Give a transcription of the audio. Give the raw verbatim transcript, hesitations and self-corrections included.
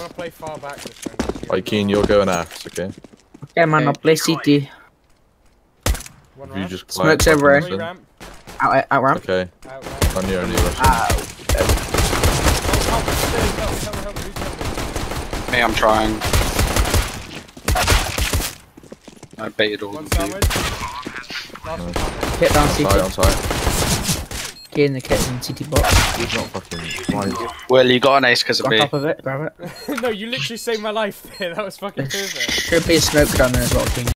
to play far back this time. Right, Keen, you're going ass, okay? Okay, man, I'll play C T. One You ramp. just Smokes quiet, everywhere. Three ramp. Out, out ramp. Okay, Out ramp. on your only rush. Ow. Help, help, help, help, help, who's helping? Me, I'm trying. I baited all One of you. sandwich. Last one sandwich. Hit down On C T. site, on site. Key in the kit in C T box. He's not fucking... Why is he... Well, you got an ace because of On me. top of it, grab it. No, you literally saved my life there. That was fucking There perfect. should be a smoke down there as well, King.